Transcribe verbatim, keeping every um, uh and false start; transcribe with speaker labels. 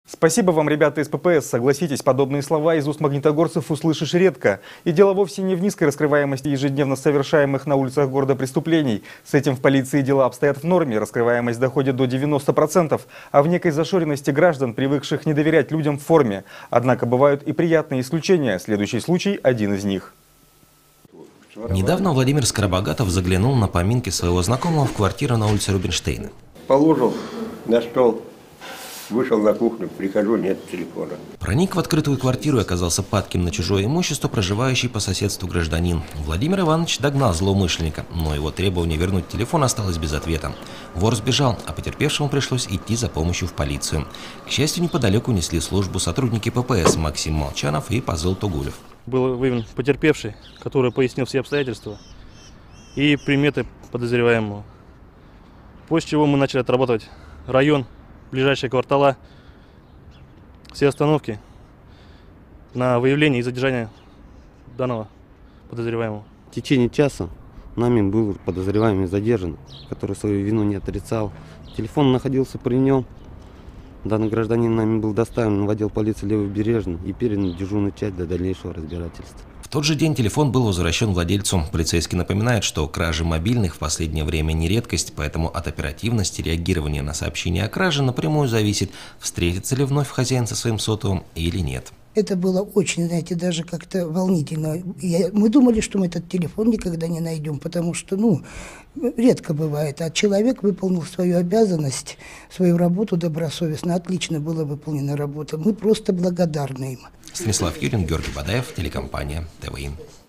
Speaker 1: Спасибо вам, ребята из ППС. Согласитесь, подобные слова из уст магнитогорцев услышишь редко. И дело вовсе не в низкой раскрываемости ежедневно совершаемых на улицах города преступлений. С этим в полиции дела обстоят в норме, раскрываемость доходит до девяноста процентов, а в некой зашоренности граждан, привыкших не доверять людям в форме. Однако бывают и приятные исключения. Следующий случай – один из них.
Speaker 2: Недавно Владимир Скоробогатов заглянул на поминки своего знакомого в квартиру на улице Рубинштейна.
Speaker 3: Положил на стол. Вышел на кухню, прихожу, нет телефона.
Speaker 2: Проник в открытую квартиру и оказался падким на чужое имущество проживающий по соседству гражданин. Владимир Иванович догнал злоумышленника, но его требование вернуть телефон осталось без ответа. Вор сбежал, а потерпевшему пришлось идти за помощью в полицию. К счастью, неподалеку несли службу сотрудники ППС Максим Молчанов и Пазыл Тугулев.
Speaker 4: Был выявлен потерпевший, который пояснил все обстоятельства и приметы подозреваемого. После чего мы начали отрабатывать район, ближайшие квартала, все остановки на выявление и задержание данного подозреваемого.
Speaker 5: В течение часа нами был подозреваемый задержан, который свою вину не отрицал. Телефон находился при нем. Данный гражданин нами был доставлен в отдел полиции Левобережный и передан в дежурную часть для дальнейшего разбирательства.
Speaker 2: В тот же день телефон был возвращен владельцу. Полицейский напоминает, что кражи мобильных в последнее время не редкость, поэтому от оперативности реагирования на сообщение о краже напрямую зависит, встретится ли вновь хозяин со своим сотовым или нет.
Speaker 6: Это было очень, знаете, даже как-то волнительно. Я, мы думали, что мы этот телефон никогда не найдем, потому что, ну, редко бывает. А человек выполнил свою обязанность, свою работу добросовестно. Отлично была выполнена работа. Мы просто благодарны им.
Speaker 2: Станислав Юрин, Георгий Бадаев, телекомпания ТВИ.